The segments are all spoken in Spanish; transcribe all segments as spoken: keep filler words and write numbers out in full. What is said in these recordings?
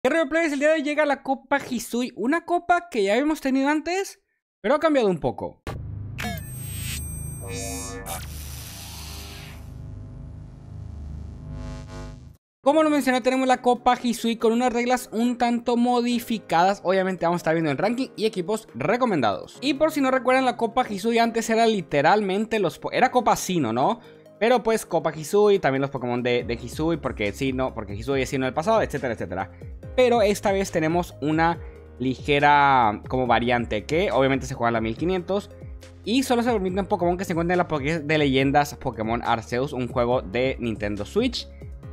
¿Qué rollo, players? El día de hoy llega la Copa Hisui, una copa que ya habíamos tenido antes, pero ha cambiado un poco. Como lo mencioné, tenemos la Copa Hisui con unas reglas un tanto modificadas. Obviamente vamos a estar viendo el ranking y equipos recomendados. Y por si no recuerdan, la Copa Hisui antes era literalmente los... Era Copa Sinnoh, ¿no? Pero pues Copa Hisui, también los Pokémon de, de Hisui, porque Sinnoh, porque Hisui es Sinnoh del pasado, etcétera, etcétera. Pero esta vez tenemos una ligera como variante que obviamente se juega en la mil quinientos. Y solo se permiten Pokémon que se encuentren en la Pokédex de leyendas Pokémon Arceus, un juego de Nintendo Switch.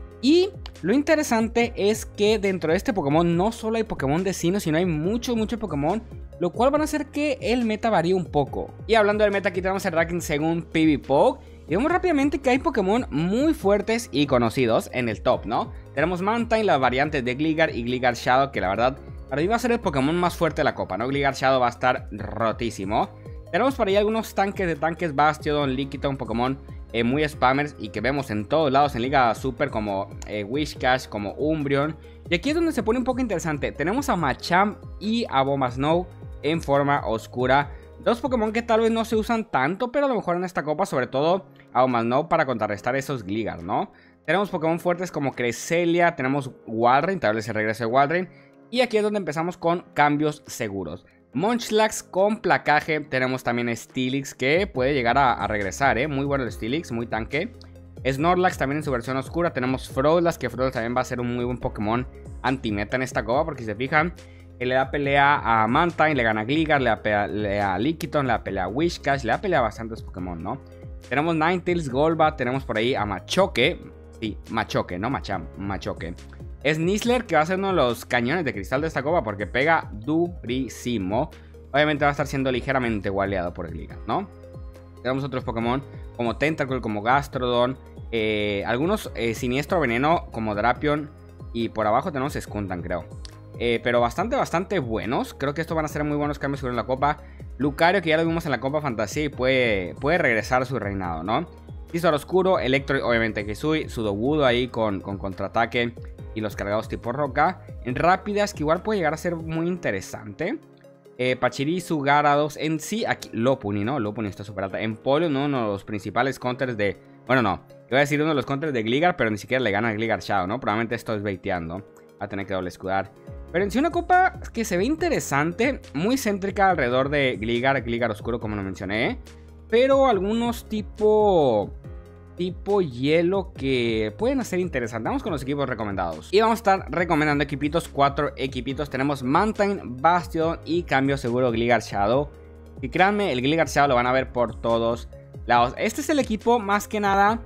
Y lo interesante es que dentro de este Pokémon no solo hay Pokémon de Sinnoh, sino hay muchos, muchos Pokémon, lo cual van a hacer que el meta varíe un poco. Y hablando del meta, aquí tenemos el ranking según PvPoke. Y vemos rápidamente que hay Pokémon muy fuertes y conocidos en el top, ¿no? Tenemos Mantine, las variantes de Gligar y Gligar Shadow, que la verdad para mí va a ser el Pokémon más fuerte de la copa, ¿no? Gligar Shadow va a estar rotísimo. Tenemos por ahí algunos tanques de tanques, Bastiodon, Lickitung, Pokémon eh, muy spammers y que vemos en todos lados en Liga Super, como eh, Whiscash, como Umbreon. Y aquí es donde se pone un poco interesante. Tenemos a Machamp y a Abomasnow en forma oscura. Dos Pokémon que tal vez no se usan tanto, pero a lo mejor en esta copa, sobre todo a Abomasnow para contrarrestar esos Gligar, ¿no? Tenemos Pokémon fuertes como Cresselia, tenemos Walrein, tal vez el regreso de Walrein. Y aquí es donde empezamos con cambios seguros. Munchlax con placaje, tenemos también Steelix que puede llegar a, a regresar, ¿eh? Muy bueno el Steelix, muy tanque. Snorlax también en su versión oscura, tenemos Froslass, que Froslass también va a ser un muy buen Pokémon anti-meta en esta copa, porque si se fijan, él le da pelea a Mantine, le gana a Gligar, le da pelea a Lickitung, le da pelea a Whiscash, le da pelea a bastantes Pokémon, ¿no? Tenemos Ninetales, Golbat, tenemos por ahí a Machoke, sí, Machoke, no Machamp, Machoke. Es Nizzler, que va a ser uno de los cañones de cristal de esta copa porque pega durísimo. Obviamente va a estar siendo ligeramente waleado por el Gligar, ¿no? Tenemos otros Pokémon como Tentacle, como Gastrodon, eh, algunos eh, Siniestro Veneno como Drapion, y por abajo tenemos Skuntank, creo. Eh, pero bastante, bastante buenos. Creo que estos van a ser muy buenos cambios sobre la copa. Lucario, que ya lo vimos en la Copa Fantasía y puede, puede regresar a su reinado, ¿no? Scizor Oscuro, Electro, obviamente Hisui, Sudowoodo ahí con, con contraataque y los cargados tipo roca. En rápidas, que igual puede llegar a ser muy interesante. Eh, Pachirisu, Gyarados, en sí, aquí Lopunny, ¿no? Lopunny está super alta. En Polio, ¿no? Uno de los principales counters de... Bueno, no, iba a decir uno de los counters de Gligar, pero ni siquiera le gana a Gligar Shadow, ¿no? Probablemente esto es baiteando. Va a tener que doble escudar. Pero en sí una copa que se ve interesante, muy céntrica alrededor de Gligar, Gligar Oscuro, como lo mencioné. Pero algunos tipo... tipo hielo que pueden ser interesantes. Vamos con los equipos recomendados. Y vamos a estar recomendando equipitos, cuatro equipitos. Tenemos Mantine, Bastion y cambio seguro Gligar Shadow. Y créanme, el Gligar Shadow lo van a ver por todos lados. Este es el equipo más que nada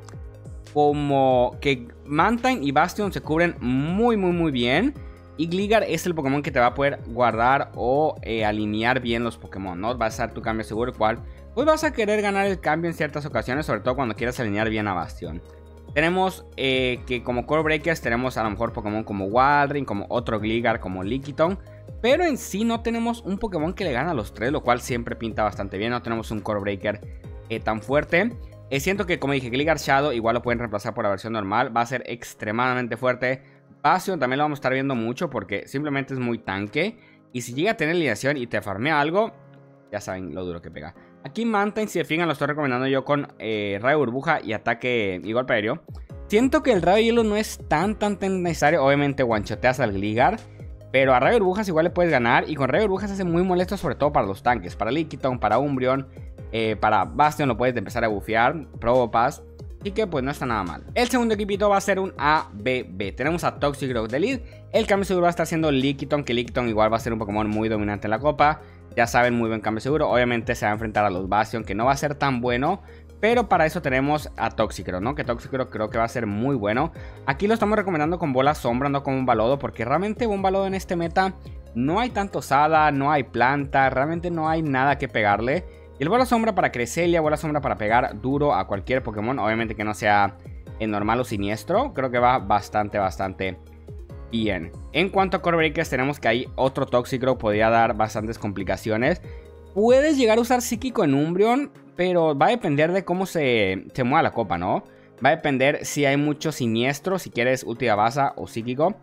como que Mantine y Bastion se cubren muy muy muy bien. Y Gligar es el Pokémon que te va a poder guardar o eh, alinear bien los Pokémon, ¿no? Va a ser tu cambio seguro, el cual pues vas a querer ganar el cambio en ciertas ocasiones, sobre todo cuando quieras alinear bien a Bastion. Tenemos eh, que como Core Breakers tenemos a lo mejor Pokémon como Walrein, como otro Gligar, como Lickitung. Pero en sí no tenemos un Pokémon que le gana a los tres, lo cual siempre pinta bastante bien. No tenemos un Core Breaker eh, tan fuerte. Eh, siento que, como dije, Gligar Shadow igual lo pueden reemplazar por la versión normal. Va a ser extremadamente fuerte. Bastion también lo vamos a estar viendo mucho porque simplemente es muy tanque. Y si llega a tener alineación y te farmea algo, ya saben lo duro que pega. Aquí Mantine, si se fijan, lo estoy recomendando yo con eh, rayo burbuja y ataque y golpe aéreo. Siento que el rayo hielo no es tan tan tan necesario. Obviamente one-shoteas al Gligar, pero a rayo burbujas igual le puedes ganar. Y con rayo burbujas se hace muy molesto, sobre todo para los tanques. Para Lickitung, para Umbreon, eh, para Bastion lo puedes empezar a bufear, Probopass. Así que pues no está nada mal. El segundo equipito va a ser un A B B. Tenemos a Toxicroak de lead. El cambio seguro va a estar siendo Lickitung, que Lickitung igual va a ser un Pokémon muy dominante en la copa. Ya saben, muy buen cambio seguro. Obviamente se va a enfrentar a los Bastion, que no va a ser tan bueno. Pero para eso tenemos a Toxicroak, ¿no? Que Toxicroak creo que va a ser muy bueno. Aquí lo estamos recomendando con bola sombra, no con un balodo. Porque realmente un balodo en este meta no hay tanto osada, no hay planta. Realmente no hay nada que pegarle. Y el bola sombra para Cresselia, bola sombra para pegar duro a cualquier Pokémon. Obviamente que no sea en normal o siniestro. Creo que va bastante, bastante bien. En cuanto a Core Breakers, tenemos que ahí otro Toxicroak podría dar bastantes complicaciones. Puedes llegar a usar Psíquico en Umbreon, pero va a depender de cómo se, se mueva la copa, ¿no? Va a depender si hay mucho siniestro, si quieres Ultra Basa o Psíquico.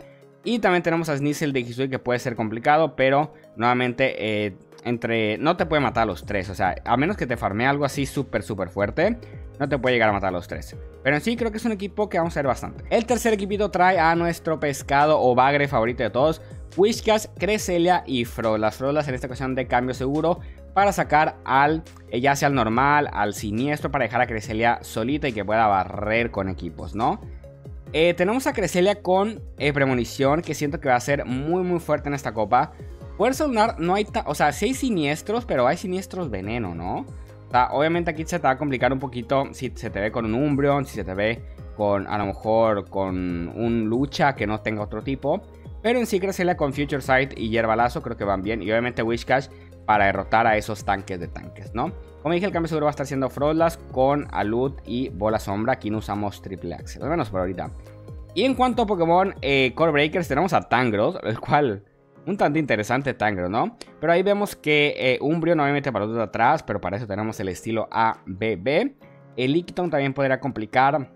Y también tenemos a Sneasel de Hisui, que puede ser complicado, pero nuevamente eh, entre no te puede matar a los tres. O sea, a menos que te farmee algo así súper súper fuerte, no te puede llegar a matar a los tres. Pero en sí creo que es un equipo que vamos a ver bastante. El tercer equipito trae a nuestro pescado o bagre favorito de todos, Whiscash, Cresselia y Froslass. Froslass en esta ocasión de cambio seguro para sacar al, eh, ya sea al normal, al siniestro, para dejar a Cresselia solita y que pueda barrer con equipos, ¿no? Eh, tenemos a Cresselia con eh, premonición, que siento que va a ser muy muy fuerte en esta copa. Fuerza lunar no hay, o sea, sí hay siniestros, pero hay siniestros veneno, ¿no? O sea, obviamente aquí se te va a complicar un poquito si se te ve con un Umbreon, si se te ve con, a lo mejor, con un Lucha que no tenga otro tipo. Pero en sí Cresselia con Future Sight y Hierbalazo creo que van bien. Y obviamente Whiscash para derrotar a esos tanques de tanques, ¿no? Como dije, el cambio seguro va a estar siendo Froslass con Alud y Bola Sombra. Aquí no usamos Triple Axel, al menos por ahorita. Y en cuanto a Pokémon eh, Core Breakers, tenemos a Tangros, el cual... un tanto interesante Tangros, ¿no? Pero ahí vemos que eh, Umbreon obviamente para los de atrás, pero para eso tenemos el estilo A B B. El Lickitung también podría complicar.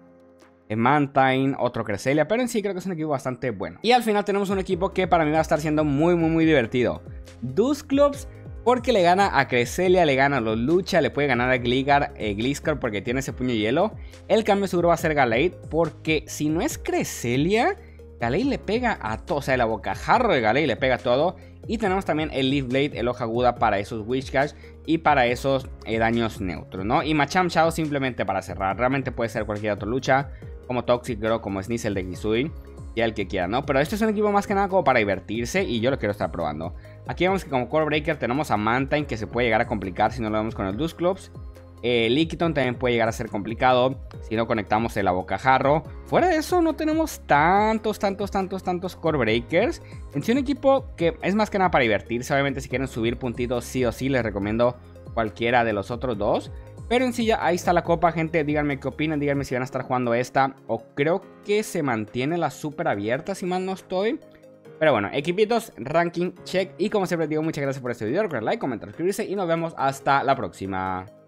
Mantine, otro Cresselia, pero en sí creo que es un equipo bastante bueno. Y al final tenemos un equipo que para mí va a estar siendo muy muy muy divertido. Dusclops, porque le gana a Cresselia, le gana a los Lucha, le puede ganar a Gligar, eh, Gliscor porque tiene ese puño hielo. El cambio seguro va a ser Gallade, porque si no es Cresselia, Gallade le pega a todo, o sea, el bocajarro de Gallade le pega a todo. Y tenemos también el Leaf Blade, el hoja aguda para esos Whiscash y para esos eh, daños neutros, ¿no? Y Machamp Chao simplemente para cerrar. Realmente puede ser cualquier otra lucha, como Toxic Girl, como Sneasel de Hisui, y el que quiera, ¿no? Pero este es un equipo más que nada como para divertirse y yo lo quiero estar probando. Aquí vemos que como Core Breaker tenemos a Mantine, que se puede llegar a complicar si no lo vemos con el Dusclops. Eh, Lickitung también puede llegar a ser complicado si no conectamos el abocajarro. Fuera de eso no tenemos tantos, tantos, tantos, tantos Core Breakers. En sí un equipo que es más que nada para divertirse. Obviamente si quieren subir puntitos sí o sí les recomiendo cualquiera de los otros dos. Pero en sí ya ahí está la copa, gente. Díganme qué opinan, díganme si van a estar jugando esta. O creo que se mantiene la super abierta si mal no estoy. Pero bueno, equipitos, ranking, check. Y como siempre digo, muchas gracias por este video. Recuerden like, comentar, suscribirse y nos vemos hasta la próxima.